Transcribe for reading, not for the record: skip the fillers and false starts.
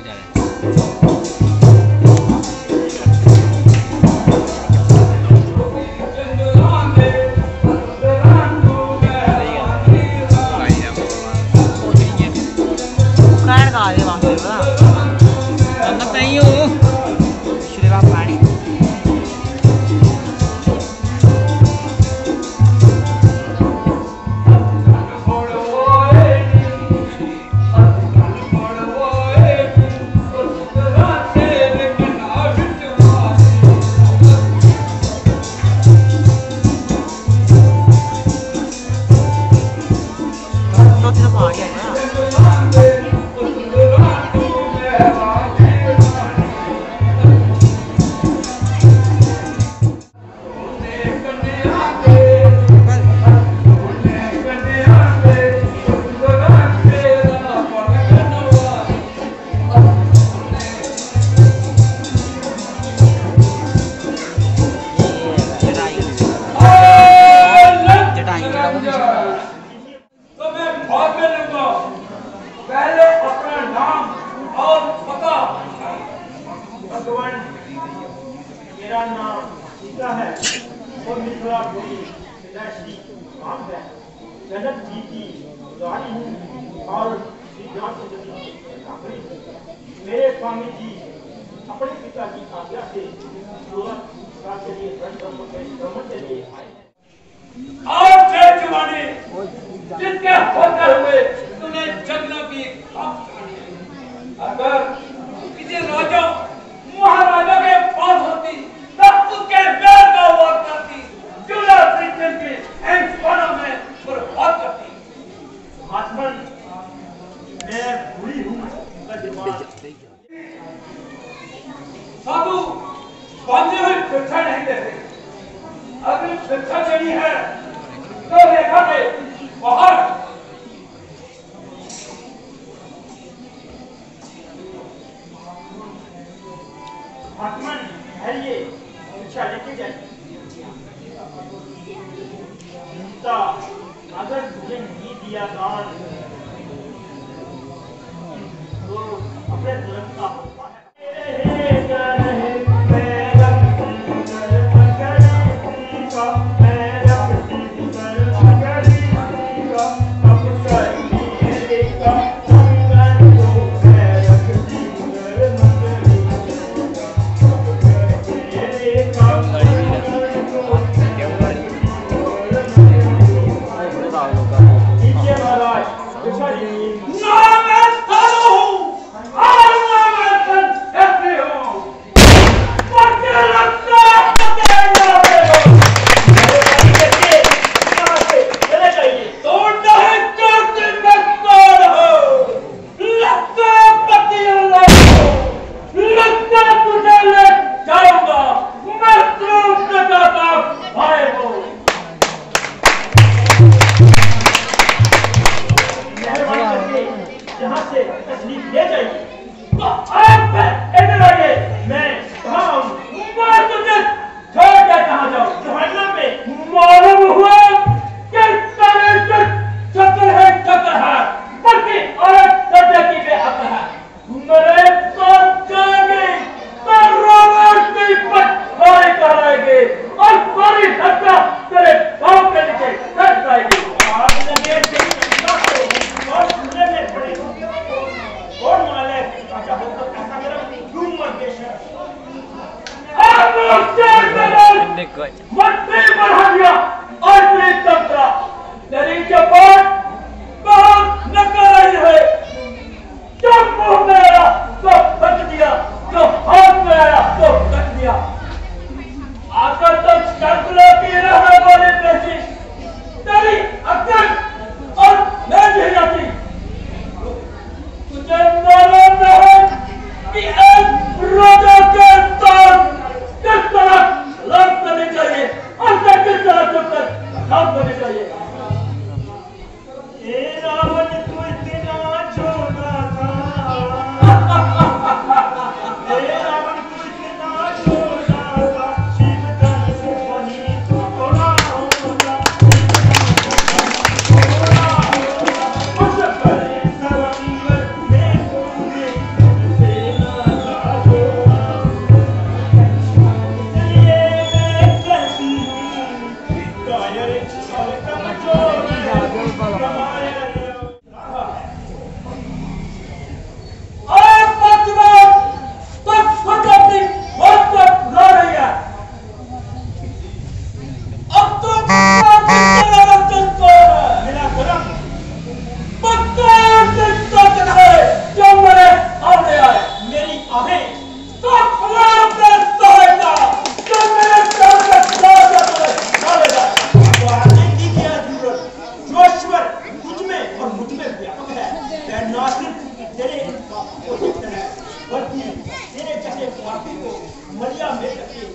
मेरा नाम सीता है और मिथिला बोली श्री राम है। जनक जी की रानी हूँ और मेरे स्वामी जी अपने पिता की आज्ञा से के लिए भ्रमण के लिए आए हैं। और जय जवानी जिसके होते हुए तुम्हें जगना की अगर किसी राजा महाराजा के पास होती तब उसके पैर का वार करती, चूल्हा ब्रिटेन के एम्सफोना में बर्बाद करती। महात्मन मैं बुरी हूँ साधु बांधे हुए भिक्षा नहीं देते। अगर भिक्षा देनी है तो रेखा दे बाहर। महात्मन है ये भिक्षा लेके जाए। अगर तुझे नहीं दिया दान तो अपने धर्म का होता है। राजा के साथ किस तरह लड़ने चाहिए मलिया में करके